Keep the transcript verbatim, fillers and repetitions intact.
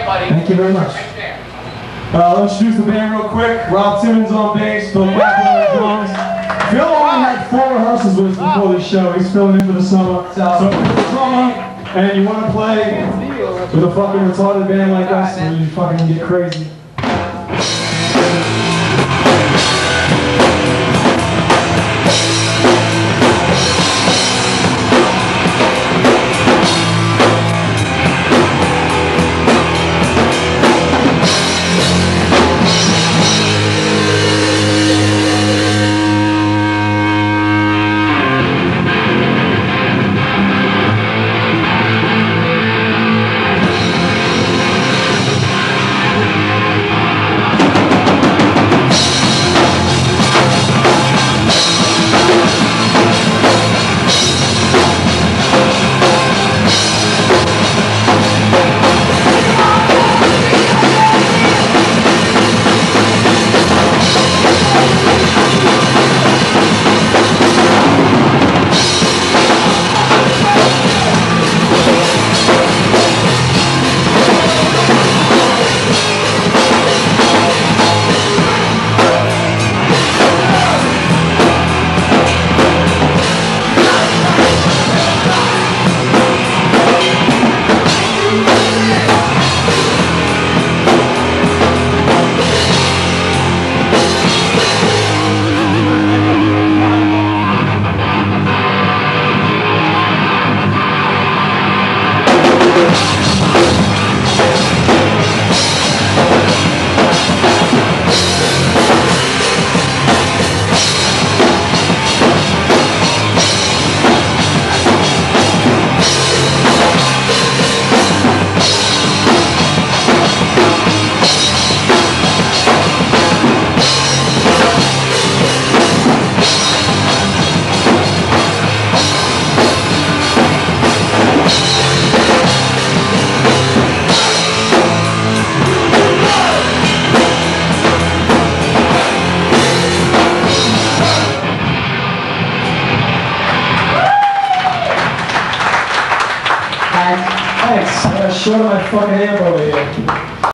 Thank you very much. Uh, I'll introduce the band real quick. Rob Timmons on bass, Phil Kaplan on drums. Phil only had four rehearsals with us before this show. He's filling in for the summer. So if you're a drummer and you want to play with a fucking retarded band like us, and you fucking get crazy. Thanks. I got short of my fucking amp over here.